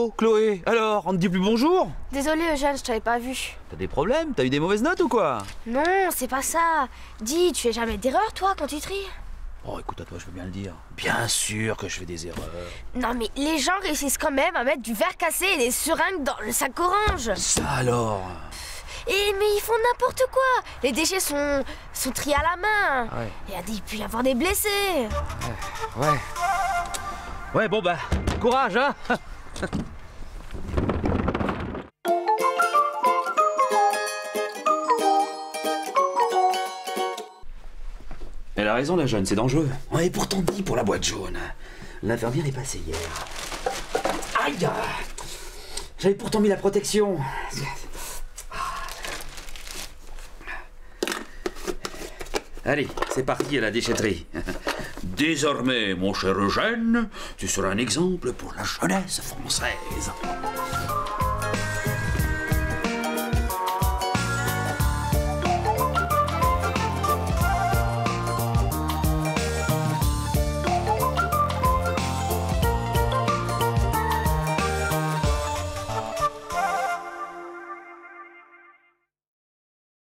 Oh, Chloé, alors, on ne dit plus bonjour? Désolé Eugène, je t'avais pas vu. T'as des problèmes? T'as eu des mauvaises notes ou quoi? Non, c'est pas ça. Dis, tu fais jamais d'erreur toi quand tu tries? Oh, écoute, à toi, je veux bien le dire. Bien sûr que je fais des erreurs. Non mais les gens réussissent quand même à mettre du verre cassé et des seringues dans le sac orange. Ça alors? Mais ils font n'importe quoi. Les déchets sont triés à la main. Ouais. Et il peut y avoir des blessés. Ouais. Ouais, bon bah, courage, hein. Elle a raison, la jeune, c'est dangereux. On est pourtant dit pour la boîte jaune. L'infirmière est passée hier. Aïe! J'avais pourtant mis la protection. Allez, c'est parti à la déchetterie. Désormais, mon cher Eugène, tu seras un exemple pour la jeunesse française.